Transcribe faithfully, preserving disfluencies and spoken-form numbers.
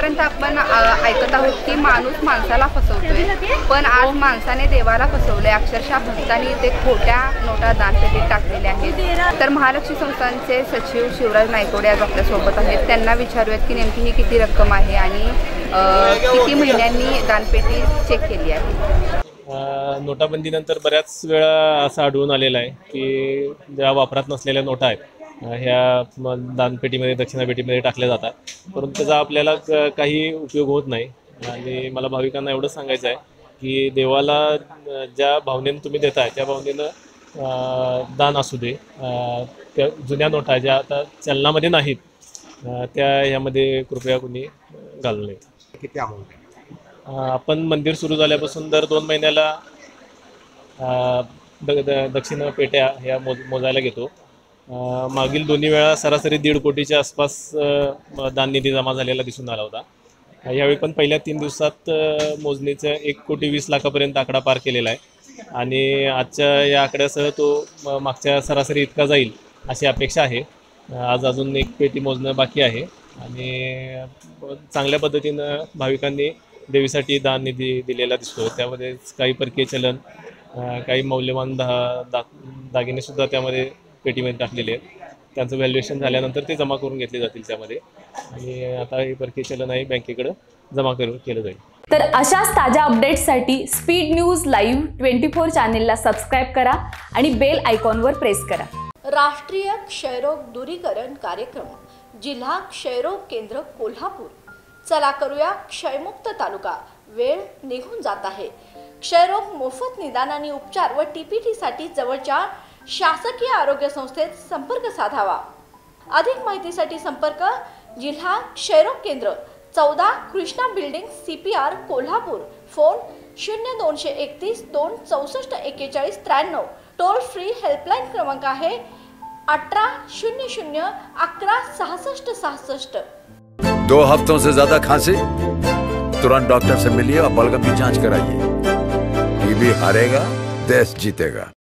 आतापर्यंत आपण ऐकत आहोत की माणूस माणसाला फसवतोय, पण आज माणसाने देवाला फसवले। अक्षरशः भक्तांनी ते खोट्या नोटा दानपेटीत टाकलेल्या आहेत। तर महालक्ष्मी संस्थानचे सचिव शिवराज नायकोडे आज आपल्या सोबत आहेत। त्यांना विचारूयात की नेमकी ही किती रक्कम आहे आणि किती महिन्यांनी दानपेटी चेक केली आहे। नोटाबंदीनंतर बऱ्याच वेळा असं आढळून आलेलं आहे की ज्या वापरात नसलेल्या नोटा आहेत ह्या दानपेटीमध्ये दक्षिणापेटीमध्ये टाकल्या जातात, परंतु त्याचा आपल्याला काही उपयोग होत नाही। आणि मला भाविकांना एवढंच सांगायचं आहे की देवाला ज्या भावनेनं तुम्ही देताय त्या भावनेनं दान असू दे। त्या जुन्या नोटा ज्या आता चलनामध्ये नाहीत त्या ह्यामध्ये कृपया कोणी घालू नये। किती अमाऊंट आहे? आपण मंदिर सुरू झाल्यापासून दर दोन महिन्याला द दक्षिण पेट्या ह्या मोज मोजायला घेतो। मागील दोन्ही वेळा सरासरी दीड कोटीच्या आसपास दाननिधी जमा झालेला दिसून आला होता। यावेळी पण पहिल्या तीन दिवसात मोजणीचं एक कोटी वीस लाखापर्यंत आकडा पार केलेला आहे आणि आजच्या या आकड्यासह तो मागच्या सरासरी इतका जाईल अशी अपेक्षा आहे। आज अजून एक पेटी मोजणं बाकी आहे आणि चांगल्या पद्धतीनं भाविकांनी देवीसाठी दान निधी दिलेला दिसतो। त्यामध्ये काही परकीय चलन, काही मौल्यवान दा दा दागिनेसुद्धा त्यामध्ये पेटीमध्ये टाकलेले आहेत। त्यांचं व्हॅल्युएशन झाल्यानंतर ते जमा करून घेतले जातील त्यामध्ये आणि आता हे परकीय चलन आहे बँकेकडे जमा करून केलं जाईल। तर अशाच ताज्या अपडेट्ससाठी speed news live twenty four चॅनेलला सबस्क्राईब करा आणि बेल आयकॉनवर प्रेस करा। राष्ट्रीय क्षयरोग दूरीकरण कार्यक्रम, जिल्हा क्षयरोग केंद्र कोल्हापूर। चला करूया क्षयमुक्त तालुका। वेळ निघून जात आहे। क्षयरोग मोफत निदान आणि उपचार व टीपीटी साठी जवळच्या शासकीय आरोग्य संस्थेत संपर्क साधावा। अधिक माहितीसाठी संपर्क जिल्हा क्षयरोग केंद्र, चौदा Krishna building, CPR Kolhapur. Phone शून्य दोनशे एकतीस दोन चौसष्ट एक्केचाळीस त्र्याण्णव। टोल फ्री हेल्पलाइन क्रमांक आहे अठरा शून्य शून्य अकरा सहासष्ट सहासष्ट। दो हफ्तों से ज्यादा खांसी, तुरंत डॉक्टर से मिलिए और बलगम की जांच कराइए। टीबी हारेगा, देश जीतेगा।